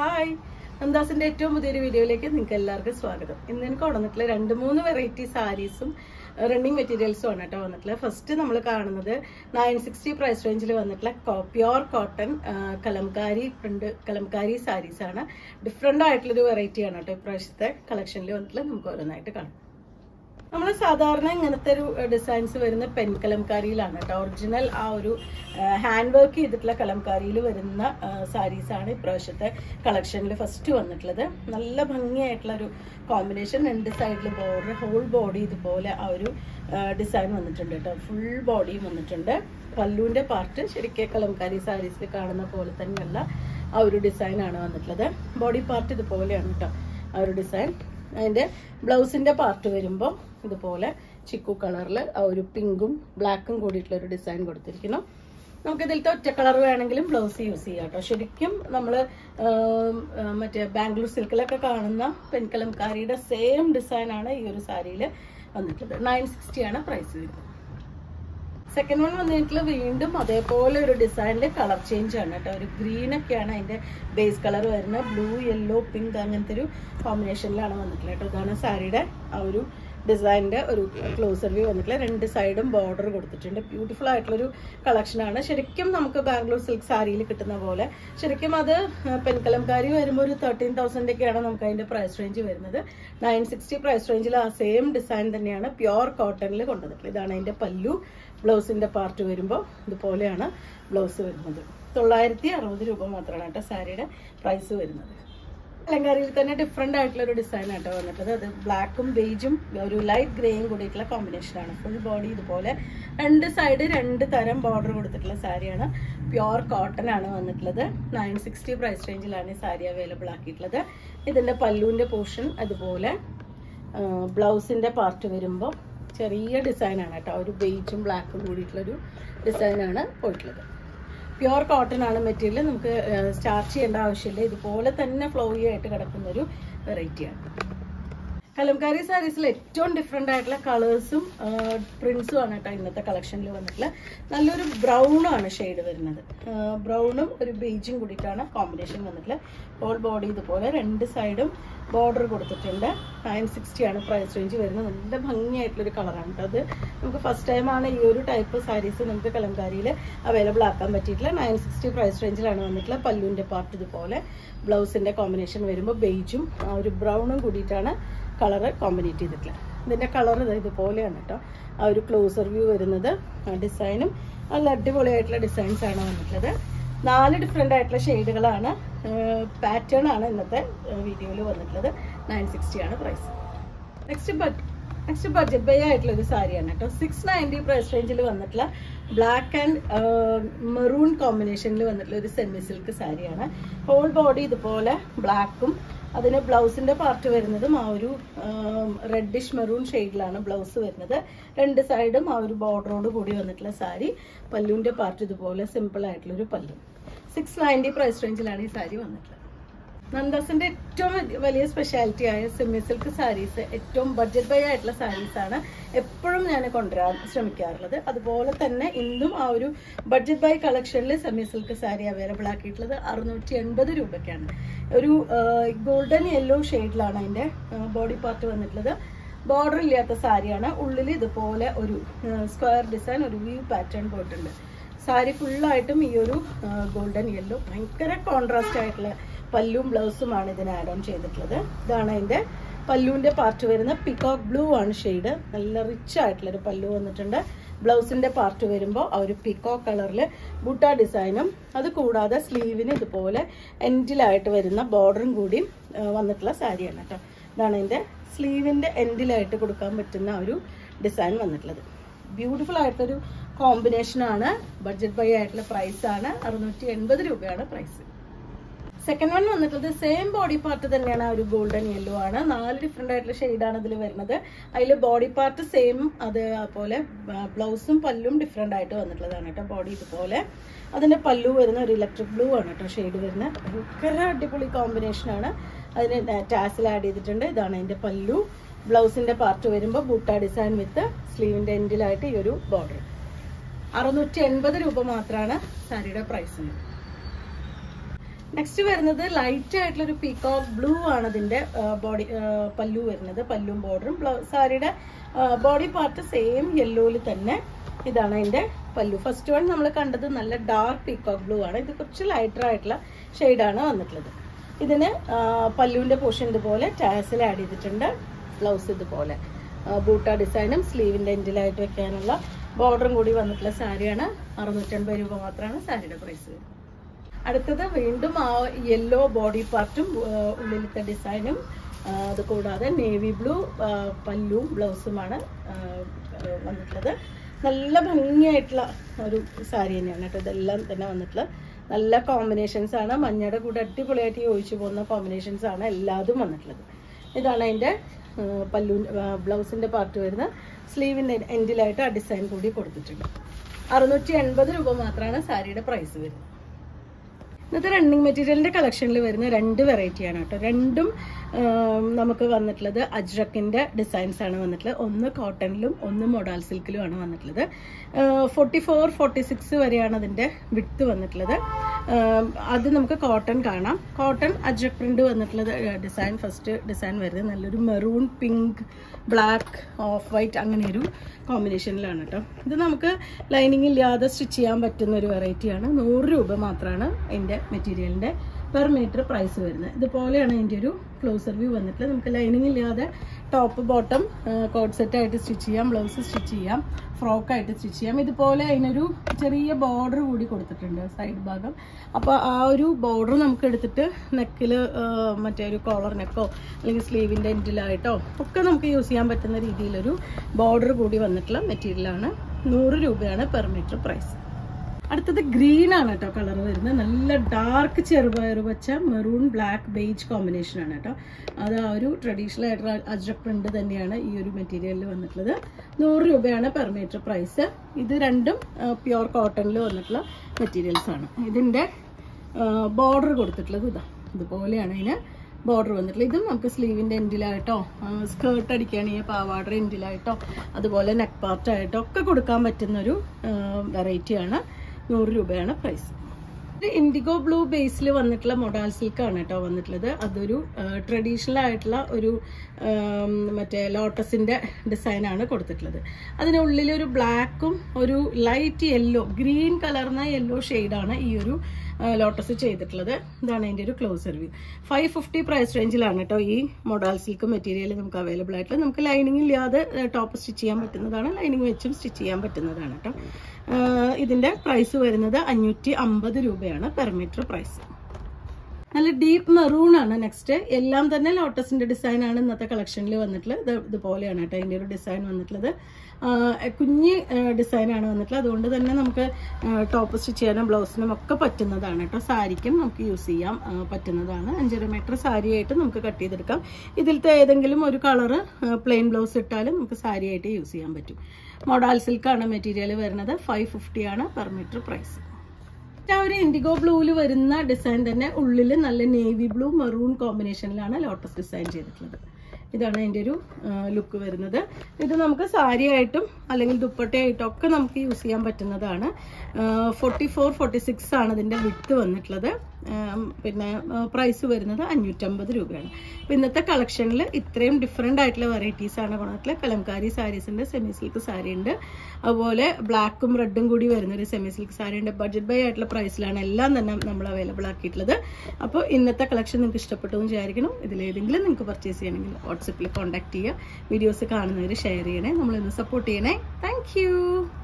Hi, നന്ദാസിന്റെ ഏറ്റവും പുതിയൊരു വീഡിയോയിലേക്ക് നിങ്ങൾക്ക് എല്ലാവർക്കും സ്വാഗതം. ഇന്ന് എനിക്ക് വന്നിട്ടുള്ള 2-3 വെറൈറ്റി സാരീസും റണ്ണിങ് മെറ്റീരിയൽസും ആണ് കേട്ടോ വന്നിട്ടുള്ളത്. ഫസ്റ്റ് നമ്മൾ കാണുന്നത് 960 പ്രൈസ് റേഞ്ചിൽ വന്നിട്ടുള്ള pure cotton Kalamkari print Kalamkari saris ആണ്. ഡിഫറെന്റ് ആയിട്ടുള്ളൊരു വെറൈറ്റി ആണ് കേട്ടോ ഇപ്രാവശ്യത്തെ കളക്ഷനിൽ വന്നിട്ടുള്ള. നമുക്ക് ഓരോന്നായിട്ട് കാണാം. നമ്മൾ സാധാരണ ഇങ്ങനത്തെ ഒരു ഡിസൈൻസ് വരുന്ന പെൻ കലംകാരിയിലാണ് കേട്ടോ. ഒറിജിനൽ ആ ഒരു ഹാൻഡ് വർക്ക് ചെയ്തിട്ടുള്ള കലംകാരിയിൽ വരുന്ന സാരീസാണ് ഇപ്രാവശ്യത്തെ കളക്ഷനിൽ ഫസ്റ്റ് വന്നിട്ടുള്ളത്. നല്ല ഭംഗിയായിട്ടുള്ള ഒരു കോമ്പിനേഷൻ. 2 സൈഡിൽ ബോർഡർ, ഹോൾ ബോഡി ഇതുപോലെ ആ ഒരു ഡിസൈൻ വന്നിട്ടുണ്ട് കേട്ടോ. ഫുൾ ബോഡിയും വന്നിട്ടുണ്ട്. പല്ലുവിന്റെ പാർട്ട് ശരിക്കും കലംകാരി സാരീസിൽ കാണുന്ന പോലെ തന്നെയുള്ള ആ ഒരു ഡിസൈനാണ് വന്നിട്ടുള്ളത്. ബോഡി പാർട്ട് ഇതുപോലെയാണ് കേട്ടോ ആ ഒരു ഡിസൈൻ. അതിന്റെ ബ്ലൗസിന്റെ പാർട്ട് വരുമ്പോൾ ഇതുപോലെ ചിക്കു കളറിൽ ആ ഒരു പിങ്കും ബ്ലാക്കും കൂടിയിട്ടുള്ള ഒരു ഡിസൈൻ കൊടുത്തിരിക്കുന്നു. നമുക്ക് ഇതിലത്തെ ഒറ്റ കളർ വേണമെങ്കിലും ബ്ലൗസ് യൂസ് ചെയ്യാം കേട്ടോ. ശരിക്കും നമ്മൾ മറ്റേ ബാംഗ്ലൂർ സിൽക്കിലൊക്കെ കാണുന്ന പെൻകലംകാരിയുടെ സെയിം ഡിസൈനാണ് ഈ ഒരു സാരിയിൽ വന്നിട്ടുള്ളത്. 960 ആണ് പ്രൈസ് വരുന്നത്. സെക്കൻഡ് വൺ വന്നിട്ടുള്ള വീണ്ടും അതേപോലെ ഒരു ഡിസൈനിൽ കളർ ചേഞ്ച് ആണ് കേട്ടോ. ഒരു ഗ്രീൻ ഒക്കെയാണ് അതിന്റെ ബേസ് കളർ വരുന്നത്. ബ്ലൂ, യെല്ലോ, പിങ്ക് അങ്ങനത്തെ ഒരു കോമ്പിനേഷനിലാണ് വന്നിട്ടുള്ളത് കേട്ടോ. ഇതാണ് സാരിയുടെ ആ ഒരു ഡിസൈനിന്റെ ഒരു ക്ലോസർ വ്യൂ വന്നിട്ടുള്ള. 2 സൈഡും ബോർഡർ കൊടുത്തിട്ടുണ്ട്. ബ്യൂട്ടിഫുൾ ആയിട്ടുള്ളൊരു കളക്ഷനാണ്. ശരിക്കും നമുക്ക് ബാംഗ്ലൂർ സിൽക്ക് സാരിയിൽ കിട്ടുന്ന പോലെ. ശരിക്കും അത് പെൻകലംകാരി വരുമ്പോൾ ഒരു 13,000 ഒക്കെയാണ് നമുക്ക് അതിന്റെ പ്രൈസ് റേഞ്ച് വരുന്നത്. 960 പ്രൈസ് റേഞ്ചിൽ ആ സെയിം ഡിസൈൻ തന്നെയാണ് പ്യോർ കോട്ടണിൽ കൊണ്ടുവന്നിട്ടുള്ളത്. ഇതാണ് അതിന്റെ പല്ലു. ബ്ലൗസിന്റെ പാർട്ട് വരുമ്പോൾ ഇതുപോലെയാണ് ബ്ലൗസ് വരുന്നത്. 960 രൂപ മാത്രമാണ് കേട്ടോ സാരിയുടെ പ്രൈസ് വരുന്നത്. കലംകാരിയിൽ തന്നെ ഡിഫറെന്റ് ആയിട്ടുള്ള ഒരു ഡിസൈൻ ആട്ടോ വന്നിട്ടുള്ളത്. അത് ബ്ലാക്കും ബേജും ഒരു ലൈറ്റ് ഗ്രേയും കൂടിയിട്ടുള്ള കോമ്പിനേഷനാണ്. ഫുൾ ബോഡി ഇതുപോലെ 2 സൈഡ് 2 തരം ബോർഡർ കൊടുത്തിട്ടുള്ള സാരിയാണ്. പ്യോർ കോട്ടൺ ആണ് വന്നിട്ടുള്ളത്. 960 പ്രൈസ് റേഞ്ചിലാണ് ഈ സാരി അവൈലബിൾ ആക്കിയിട്ടുള്ളത്. ഇതിന്റെ പല്ലുവിന്റെ പോർഷൻ അതുപോലെ ബ്ലൗസിന്റെ പാർട്ട് വരുമ്പോൾ ചെറിയ ഡിസൈനാണ് കേട്ടോ. ഒരു ബേജും ബ്ലാക്കും കൂടിയിട്ടുള്ളൊരു ഡിസൈനാണ് പോയിട്ടുള്ളത്. പ്യോർ കോട്ടൺ ആണ് മെറ്റീരിയൽ. നമുക്ക് സ്റ്റാർച്ച് ചെയ്യേണ്ട ആവശ്യമില്ല. ഇതുപോലെ തന്നെ ഫ്ലോയി ആയിട്ട് കിടക്കുന്ന ഒരു വെറൈറ്റിയാണ്. കലംകാരി സാരീസിൽ ഏറ്റവും ഡിഫറെന്റ് ആയിട്ടുള്ള കളേഴ്സും പ്രിന്റ്സും ആണ് കേട്ടോ ഇന്നത്തെ കളക്ഷനിൽ വന്നിട്ടുള്ള. നല്ലൊരു ബ്രൗൺ ആണ് ഷെയ്ഡ് വരുന്നത്. ബ്രൗണും ഒരു ബേജും കൂടിയിട്ടാണ് കോമ്പിനേഷൻ വന്നിട്ടുള്ളത്. ഹോൾ ബോഡി ഇതുപോലെ 2 സൈഡും ബോർഡർ കൊടുത്തിട്ടുണ്ട്. 960 ആണ് പ്രൈസ് റേഞ്ച് വരുന്നത്. നല്ല ഭംഗിയായിട്ടുള്ളൊരു കളറാണ് കേട്ടോ. അത് നമുക്ക് ഫസ്റ്റ് ടൈമാണ് ഈ ഒരു ടൈപ്പ് സാരീസ് നമുക്ക് കലംകാരിയിൽ അവൈലബിൾ ആക്കാൻ പറ്റിയിട്ടുള്ള. 960 പ്രൈസ് റേഞ്ചിലാണ് വന്നിട്ടുള്ള. പല്ലുവിന്റെ പാർട്ട് ഇതുപോലെ ബ്ലൗസിന്റെ കോമ്പിനേഷൻ വരുമ്പോൾ ബേജും ആ ഒരു ബ്രൗണും കൂടിയിട്ടാണ് കളറ് കോമ്പിനേറ്റ് ചെയ്തിട്ടുള്ളത്. ഇതിന്റെ കളർ ഇതുപോലെയാണ് കേട്ടോ. ആ ഒരു ക്ലോസർ വ്യൂ വരുന്നത്. ഡിസൈനും നല്ല അടിപൊളിയായിട്ടുള്ള ഡിസൈൻസ് ആണ് വന്നിട്ടുള്ളത്. 4 ഡിഫറെന്റ് ആയിട്ടുള്ള ഷെയ്ഡുകളാണ്. പാറ്റേൺ ആണ് ഇന്നത്തെ വീഡിയോയിൽ വന്നിട്ടുള്ളത്. 960 ആണ് പ്രൈസ്. നെക്സ്റ്റ് ബഡ്ജറ്റ് ബൈ ആയിട്ടുള്ള ഒരു സാരിയാണ് കേട്ടോ. 690 പ്രൈസ് റേഞ്ചിൽ വന്നിട്ടുള്ള ബ്ലാക്ക് ആൻഡ് മെറൂൺ കോമ്പിനേഷനിൽ വന്നിട്ടുള്ള ഒരു സെമി സിൽക്ക് സാരിയാണ്. ഹോൾ ബോഡി ഇതുപോലെ ബ്ലാക്കും അതിന് ബ്ലൗസിന്റെ പാർട്ട് വരുന്നതും ആ ഒരു റെഡിഷ് മെറൂൺ ഷെയ്ഡിലാണ് ബ്ലൗസ് വരുന്നത്. 2 സൈഡും ആ ഒരു ബോർഡറോട് കൂടി വന്നിട്ടുള്ള സാരി. പല്ലുവിന്റെ പാർട്ട് ഇതുപോലെ സിമ്പിൾ ആയിട്ടുള്ളൊരു പല്ലു. 690 പ്രൈസ് റേഞ്ചിലാണ് ഈ സാരി വന്നിട്ടുള്ളത്. നന്ദാസിന്റെ ഏറ്റവും വലിയ സ്പെഷ്യാലിറ്റി ആയ സെമി സിൽക്ക് സാരീസ് ഏറ്റവും ബഡ്ജറ്റ് ബൈ ആയിട്ടുള്ള സാരീസ് ആണ് എപ്പോഴും ഞാൻ കൊണ്ടുവരാൻ ശ്രമിക്കാറുള്ളത്. അതുപോലെ തന്നെ ഇന്നും ആ ഒരു ബഡ്ജറ്റ് ബൈ കളക്ഷനിൽ സെമി സിൽക്ക് സാരി അവൈലബിൾ ആക്കിയിട്ടുള്ളത് 680 രൂപയ്ക്കാണ്. ഒരു ഗോൾഡൻ യെല്ലോ ഷെയ്ഡിലാണ് അതിന്റെ ബോഡി പാർട്ട് വന്നിട്ടുള്ളത്. ബോർഡർ ഇല്ലാത്ത സാരിയാണ്. ഉള്ളിൽ ഇതുപോലെ ഒരു സ്ക്വയർ ഡിസൈൻ, ഒരു വ്യൂ പാറ്റേൺ പോയിട്ടുണ്ട്. സാരി ഫുള്ളായിട്ടും ഈ ഒരു ഗോൾഡൻ യെല്ലോ ഭയങ്കര കോൺട്രാസ്റ്റ് ആയിട്ടുള്ള പല്ലും ബ്ലൗസുമാണ് ഇതിന് ആഡ് ഓൺ ചെയ്തിട്ടുള്ളത്. ഇതാണ് അതിന്റെ പല്ലുവിന്റെ പാർട്ട് വരുന്ന പിക്കോക്ക് ബ്ലൂ ആണ് ഷെയ്ഡ്. നല്ല റിച്ച് ആയിട്ടുള്ളൊരു പല്ലു വന്നിട്ടുണ്ട്. ബ്ലൗസിന്റെ പാർട്ട് വരുമ്പോൾ ആ ഒരു പിക്കോക്ക് കളറിൽ ബൂട്ട ഡിസൈനും അത് കൂടാതെ സ്ലീവിന് ഇതുപോലെ എൻഡിലായിട്ട് വരുന്ന ബോർഡറും കൂടി വന്നിട്ടുള്ള സാരിയാണ് കേട്ടോ. ഇതാണ് അതിന്റെ സ്ലീവിന്റെ എൻഡിലായിട്ട് കൊടുക്കാൻ പറ്റുന്ന ഒരു ഡിസൈൻ വന്നിട്ടുള്ളത്. ബ്യൂട്ടിഫുൾ ആയിട്ടൊരു കോമ്പിനേഷനാണ്. ബഡ്ജറ്റ് ബൈ ആയിട്ടുള്ള പ്രൈസ് ആണ്. 680 രൂപയാണ് പ്രൈസ്. സെക്കൻഡ് വൺ വന്നിട്ടുള്ളത് സെയിം ബോഡി പാർട്ട് തന്നെയാണ്. ആ ഒരു ഗോൾഡൻ യെല്ലോ ആണ്. 4 ഡിഫറെന്റ് ആയിട്ടുള്ള ഷെയ്ഡാണ് ഇതിൽ വരുന്നത്. അതിൽ ബോഡി പാർട്ട് സെയിം, അതുപോലെ ബ്ലൗസും പല്ലും ഡിഫറെന്റ് ആയിട്ട് വന്നിട്ടുള്ളതാണ് കേട്ടോ. ബോഡി ഇതുപോലെ അതിന്റെ പല്ലു വരുന്ന ഒരു ഇലക്ട്രിക് ബ്ലൂ ആണ് കേട്ടോ ഷെയ്ഡ് വരുന്നത്. ഭയങ്കര അടിപൊളി കോമ്പിനേഷനാണ്. അതിന് ടാസിൽ ആഡ് ചെയ്തിട്ടുണ്ട്. ഇതാണ് അതിന്റെ പല്ലു. ബ്ലൗസിന്റെ പാർട്ട് വരുമ്പോൾ ബൂട്ട ഡിസൈൻ വിത്ത് സ്ലീവിന്റെ എൻഡിലായിട്ട് ഈ ഒരു ബോർഡർ. 680 രൂപ മാത്രമാണ് സാരിയുടെ പ്രൈസിന്. നെക്സ്റ്റ് വരുന്നത് ലൈറ്റ് ആയിട്ടുള്ള ഒരു പീകോക്ക് ബ്ലൂ ആണ് ഇതിന്റെ ബോഡി പല്ലു വരുന്നത്. പല്ലും ബോർഡറും സാരിയുടെ ബോഡി പാർട്ട് സെയിം യെല്ലോയിൽ തന്നെ. ഇതാണ് അതിന്റെ പല്ലു. ഫസ്റ്റ് വൺ നമ്മൾ കണ്ടത് നല്ല ഡാർക്ക് പീകോക്ക് ബ്ലൂ ആണ്. ഇത് കുറച്ച് ലൈറ്റർ ആയിട്ടുള്ള ഷെയ്ഡാണ് വന്നിട്ടുള്ളത്. ഇതിന് പല്ലുവിന്റെ പോർഷൻ ഇതുപോലെ ടാസിൽ ആഡ് ചെയ്തിട്ടുണ്ട്. ബ്ലൗസ് ഇതുപോലെ ബൂട്ട ഡിസൈനും സ്ലീവിന്റെ എൻഡിലായിട്ട് വെക്കാനുള്ള ബോർഡറും കൂടി വന്നിട്ടുള്ള സാരിയാണ്. 650 രൂപ മാത്രമാണ് സാരിയുടെ പ്രൈസ് വരുന്നത്. അടുത്തത് വീണ്ടും ആ യെല്ലോ ബോഡി പാർട്ടും ഉള്ളിലത്തെ ഡിസൈനും അത് കൂടാതെ നേവി ബ്ലൂ പല്ലുവും ബ്ലൗസുമാണ് വന്നിട്ടുള്ളത്. നല്ല ഭംഗിയായിട്ടുള്ള ഒരു സാരി തന്നെയാണ് കേട്ടോ. ഇതെല്ലാം തന്നെ വന്നിട്ടുള്ള നല്ല കോമ്പിനേഷൻസ് ആണ്. മഞ്ഞയുടെ കൂടെ അടിപൊളിയായിട്ട് യോജിച്ചു പോകുന്ന കോമ്പിനേഷൻസ് ആണ് എല്ലാതും വന്നിട്ടുള്ളത്. ഇതാണ് അതിൻ്റെ പല്ലു ബ്ലൗസിൻ്റെ പാർട്ട് വരുന്ന. സ്ലീവിൻ്റെ എൻഡിലായിട്ട് ആ ഡിസൈൻ കൂടി കൊടുത്തിട്ടുണ്ട്. 680 രൂപ മാത്രമാണ് സാരിയുടെ പ്രൈസ് വരുന്നത്. ഇന്നത്തെ റണ്ണിങ് മെറ്റീരിയലിൻ്റെ കളക്ഷനിൽ വരുന്ന 2 വെറൈറ്റിയാണ് കേട്ടോ. രണ്ടും നമുക്ക് വന്നിട്ടുള്ളത് അജ്രക്കിൻ്റെ ഡിസൈൻസ് ആണ് വന്നിട്ടുള്ളത്. ഒന്ന് കോട്ടണിലും ഒന്ന് മൊഡാൽ സിൽക്കിലുമാണ് വന്നിട്ടുള്ളത്. 44-46 വരെയാണ് അതിൻ്റെ വിഡ്ത്ത് വന്നിട്ടുള്ളത്. അത് നമുക്ക് കോട്ടൺ കാണാം. കോട്ടൺ അജ്രക് പ്രിന്റ് വന്നിട്ടുള്ളത് ഡിസൈൻ. ഫസ്റ്റ് ഡിസൈൻ വരുന്നത് നല്ലൊരു maroon, pink, black, off white അങ്ങനെ ഒരു കോമ്പിനേഷനിലാണ് കേട്ടോ. ഇത് നമുക്ക് ലൈനിങ് ഇല്ലാതെ സ്റ്റിച്ച് ചെയ്യാൻ പറ്റുന്ന ഒരു വെറൈറ്റിയാണ്. 100 രൂപ മാത്രമാണ് ഇതിൻ്റെ മെറ്റീരിയലിൻ്റെ പെർ മീറ്റർ പ്രൈസ് വരുന്നത്. ഇതുപോലെയാണ് ഇതിൻ്റെ ഒരു ക്ലോസർ വ്യൂ വന്നിട്ടുള്ളത്. നമുക്ക് ലൈനിങ് ഇല്ലാതെ ടോപ്പ് ബോട്ടം കോഡ് സെറ്റ് ആയിട്ട് സ്റ്റിച്ച് ചെയ്യാം, ബ്ലൗസ് സ്റ്റിച്ച് ചെയ്യാം, ഫ്രോക്കായിട്ട് സ്റ്റിച്ച് ചെയ്യാം. ഇതുപോലെ അതിനൊരു ചെറിയ ബോർഡർ കൂടി കൊടുത്തിട്ടുണ്ട് സൈഡ് ഭാഗം. അപ്പോൾ ആ ഒരു ബോർഡർ നമുക്ക് എടുത്തിട്ട് നെക്കിൽ മറ്റേ ഒരു കോളർ നെക്കോ അല്ലെങ്കിൽ സ്ലീവിൻ്റെ എൻഡിലായിട്ടോ ഒക്കെ നമുക്ക് യൂസ് ചെയ്യാൻ പറ്റുന്ന രീതിയിലൊരു ബോർഡർ കൂടി വന്നിട്ടുള്ള മെറ്റീരിയലാണ്. 100 രൂപയാണ് പെർ മീറ്റർ പ്രൈസ്. അടുത്തത് ഗ്രീൻ ആണ് കേട്ടോ കളർ വരുന്നത്. നല്ല ഡാർക്ക് ചെറുപയർ പച്ച, മെറൂൺ, ബ്ലാക്ക്, ബേജ് കോമ്പിനേഷൻ ആണ് കേട്ടോ. അത് ആ ഒരു ട്രഡീഷണൽ ആയിട്ടുള്ള അജ്രക് പ്രിന്റ് തന്നെയാണ് ഈ ഒരു മെറ്റീരിയലിൽ വന്നിട്ടുള്ളത്. 100 രൂപയാണ് പെർ മീറ്റർ പ്രൈസ്. ഇത് രണ്ടും പ്യുവർ കോട്ടണിൽ വന്നിട്ടുള്ള മെറ്റീരിയൽസ് ആണ്. ഇതിൻ്റെ ബോർഡർ കൊടുത്തിട്ടുള്ളത് ഇതുപോലെയാണ് ഇതിന് ബോർഡർ വന്നിട്ടുള്ളത്. ഇതും നമുക്ക് സ്ലീവിൻ്റെ എൻഡിലായിട്ടോ സ്കേർട്ട് അടിക്കുകയാണെങ്കിൽ പാവാട എൻഡിലായിട്ടോ അതുപോലെ നെക്ക് പാർട്ടായിട്ടോ ഒക്കെ കൊടുക്കാൻ പറ്റുന്നൊരു വെറൈറ്റിയാണ്. 100 രൂപയാണ് പ്രൈസ്. ഇത് ഇൻഡിഗോ ബ്ലൂ ബേസിൽ വന്നിട്ടുള്ള മൊഡാൽ സിൽക്കാണ് കേട്ടോ വന്നിട്ടുള്ളത്. അതൊരു ട്രഡീഷണൽ ആയിട്ടുള്ള ഒരു മറ്റേ ലോട്ടസിൻ്റെ ഡിസൈനാണ് കൊടുത്തിട്ടുള്ളത്. അതിനുള്ളിൽ ഒരു ബ്ലാക്കും ഒരു ലൈറ്റ് യെല്ലോ, ഗ്രീൻ കലർന്ന യെല്ലോ ഷെയ്ഡാണ് ഈ ഒരു ലോട്ടസ് ചെയ്തിട്ടുള്ളത്. ഇതാണ് അതിൻ്റെ ഒരു ക്ലോസർ വ്യൂ. 550 പ്രൈസ് റേഞ്ചിലാണ് കേട്ടോ ഈ മൊഡാൽ സിൽക്ക് മെറ്റീരിയൽ നമുക്ക് അവൈലബിൾ ആയിട്ടുള്ളത്. നമുക്ക് ലൈനിങ് ഇല്ലാതെ ടോപ്പ് സ്റ്റിച്ച് ചെയ്യാൻ പറ്റുന്നതാണ്, ലൈനിങ് വെച്ചും സ്റ്റിച്ച് ചെയ്യാൻ പറ്റുന്നതാണ് കേട്ടോ. ഇതിൻ്റെ പ്രൈസ് വരുന്നത് 550 രൂപയാണ് പെർ മീറ്റർ പ്രൈസ്. നല്ല ഡീപ്പ് മെറൂൺ ആണ് നെക്സ്റ്റ്. എല്ലാം തന്നെ ലോട്ടസിന്റെ ഡിസൈൻ ആണ് ഇന്നത്തെ കളക്ഷനിൽ വന്നിട്ടുള്ളത്. ഇതുപോലെയാണ് കേട്ടോ അതിൻ്റെ ഒരു ഡിസൈൻ വന്നിട്ടുള്ളത്. കുഞ്ഞ് ഡിസൈനാണ് വന്നിട്ടുള്ളത്. അതുകൊണ്ട് തന്നെ നമുക്ക് ടോപ്പ് സ്റ്റിച്ച് ചെയ്യാനും ബ്ലൗസിനും ഒക്കെ പറ്റുന്നതാണ് കേട്ടോ. സാരിക്കും നമുക്ക് യൂസ് ചെയ്യാൻ പറ്റുന്നതാണ്. 5.5 മീറ്റർ സാരിയായിട്ട് നമുക്ക് കട്ട് ചെയ്തെടുക്കാം. ഇതിലത്തെ ഏതെങ്കിലും ഒരു കളറ് പ്ലെയിൻ ബ്ലൗസ് ഇട്ടാലും നമുക്ക് സാരിയായിട്ട് യൂസ് ചെയ്യാൻ പറ്റും. മൊഡാൽ സിൽക്കാണ് മെറ്റീരിയൽ വരുന്നത്. 550 ആണ് പെർ മീറ്റർ പ്രൈസ്. ആ ഒരു ഇൻഡിഗോ ബ്ലൂവിൽ വരുന്ന ഡിസൈൻ തന്നെ ഉള്ളിൽ നല്ല നേവി ബ്ലൂ മെറൂൺ കോമ്പിനേഷനിലാണ് ലോട്ടസ് ഡിസൈൻ ചെയ്തിട്ടുള്ളത്. ഇതാണ് അതിൻ്റെ ഒരു ലുക്ക് വരുന്നത്. ഇത് നമുക്ക് സാരിയായിട്ടും അല്ലെങ്കിൽ ദുപ്പട്ടയായിട്ടും ഒക്കെ നമുക്ക് യൂസ് ചെയ്യാൻ പറ്റുന്നതാണ്. 44-46 ആണ് ഇതിൻ്റെ വിഡ്ത്ത് വന്നിട്ടുള്ളത്. പിന്നെ പ്രൈസ് വരുന്നത് 550 രൂപയാണ്. അപ്പോൾ ഇന്നത്തെ കളക്ഷനിൽ ഇത്രയും ഡിഫറെൻ്റ് ആയിട്ടുള്ള വെറൈറ്റീസ് ആണ് കൊണ്ടിട്ടുള്ളത്. കലംകാരി സാരീസിൻ്റെ സെമി സിൽക്ക് സാരി ഉണ്ട്, അതുപോലെ ബ്ലാക്കും റെഡും കൂടി വരുന്നൊരു സെമി സിൽക്ക് സാരി ഉണ്ട്. ബഡ്ജറ്റ് ബൈ ആയിട്ടുള്ള പ്രൈസിലാണ് എല്ലാം തന്നെ നമ്മൾ അവൈലബിൾ ആക്കിയിട്ടുള്ളത്. അപ്പോൾ ഇന്നത്തെ കളക്ഷൻ നിങ്ങൾക്ക് ഇഷ്ടപ്പെട്ടു എന്ന് വിചാരിക്കണം. ഇതിലേതെങ്കിലും നിങ്ങൾക്ക് പർച്ചേസ് ചെയ്യണമെങ്കിൽ വാട്സപ്പിൽ കോൺടാക്ട് ചെയ്യുക. വീഡിയോസ് കാണുന്നവർ ഷെയർ ചെയ്യണേ, നമ്മളിന്ന് സപ്പോർട്ട് ചെയ്യണേ. താങ്ക്